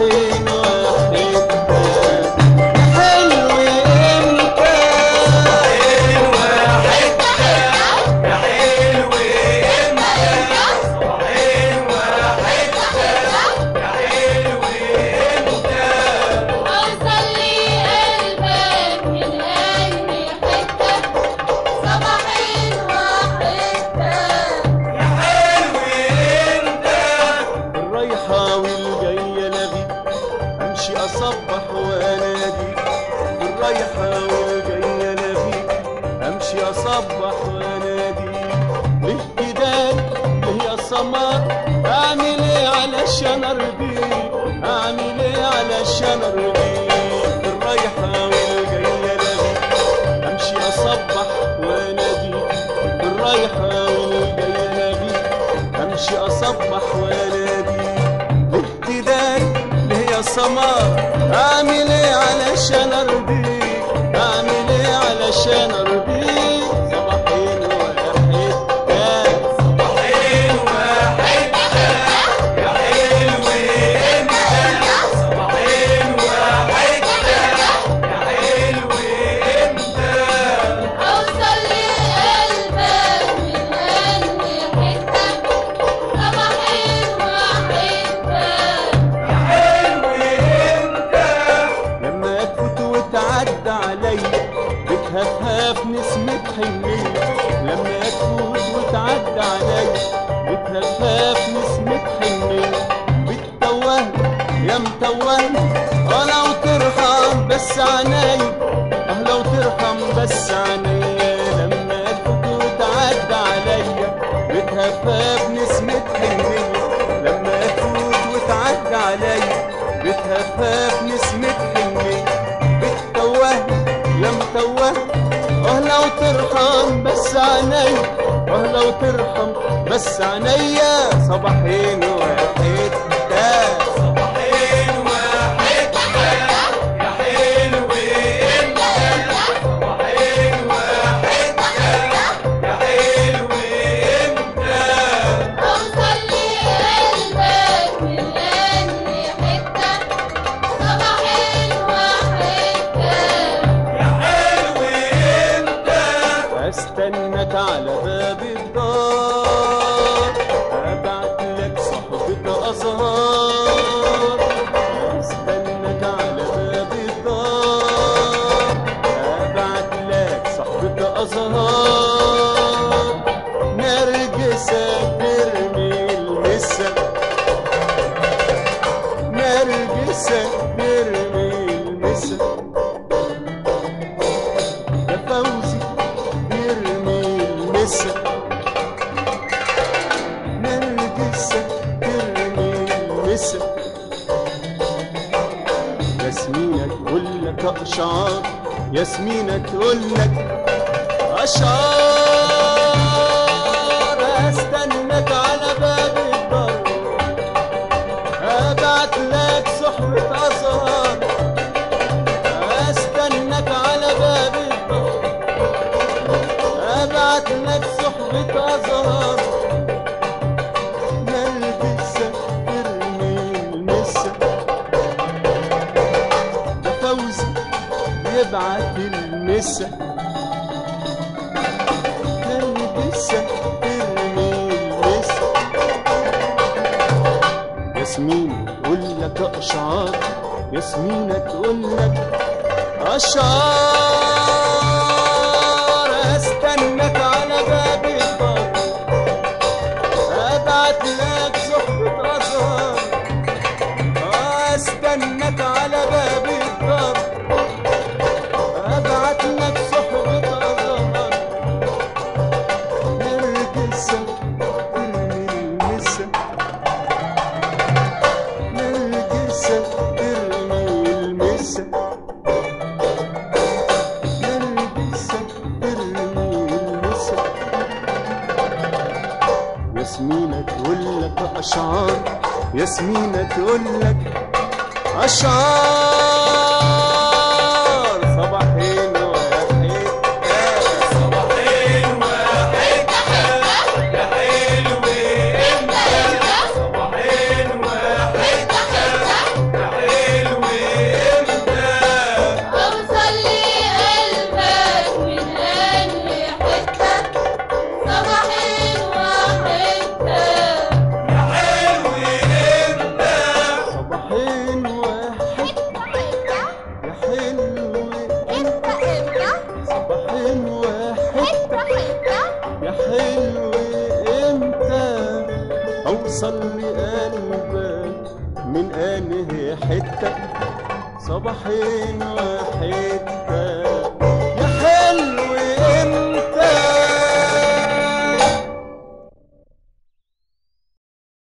صباحين واحد حلو انت صباحين واحد يا حلو انت صباحين واحد يا حلو انت اوصل لي قلبك من اي حته صباحين وحده يا حلو انت الرايحة والجاية لغيك امشي اصبح واناديك الرايحة والجاية لغيك امشي اصبح واناديك ليه جدال ليه يا سمر اعمل ايه علشان ارضيك اعمل ايه علشان ارضيك الرايحة والجاية لغيك امشي اصبح واناديك الرايحة والجاية لغيك امشي اصبح واناديك ابتداء ليه يا سمر اعمل ايه علشان ارضيك اعمل ايه علشان ارضيك صباحين واحد صباحين واحد يا حلو انت صباحين واحد يا حلو انت اوصل لي قلبك من اي حته صباحين وحده يا حلو انت لما تفوت وتعدى عليا بتهفهف نسمة حنية لما تفوت وتعدى عليا بتهفهف نسمة حنية بتتوهني يا متوهني لو ترحم بس عينيا لو ترحم بس عينيا لما تفوت وتعدى عليا بتهفهف نسمة حنية لما تفوت وتعدى عليا بتهفهف نسمة حنية بتتوهني يا متوهني لو ترحم بس عينيا لو ترحم بس عينيا صباحين واحد صباحين واحد يا حلو انت صباحين واحد يا حلو انت اوصل لي قلبك من اي حته صباحين وحده يا حلو انت استنك على باب الدار ابعت لك صحبة ازهار استنك على باب الدار ابعت لك صحبة ازهار نرجسك ترمي المسا نرجسك ترمي المسا يا فوزي يرمي المسا نرجسك ترمي المسا ياسمينة تقول لك اشعار ياسمينة تقول لك اشعار استنك على باب الدار ابعت لك صحبة ازهار استنك على باب الدار ابعت لك صحبة ازهار نلبسك ترمي المسا ده فوزي يبعت المسا نلبسك ترمي المسا ياسمين تقول لك اشعار ياسمينة تقول لك اشعار استنك على باب الدار ابعت لك صحبة ازهار استنك على باب الدار ابعت لك صحبة ازهار نرجسك ترمي المسا نرجسك ترمي المسا نرجسك ترمي المسا ياسمينة تقول لك اشعار ياسمينة تقول لك اشعار صباحين واحد صباحين واحد يا حلو انت صباحين واحد يا اوصل لقلبك من انهي حتة؟ صباحين وحتة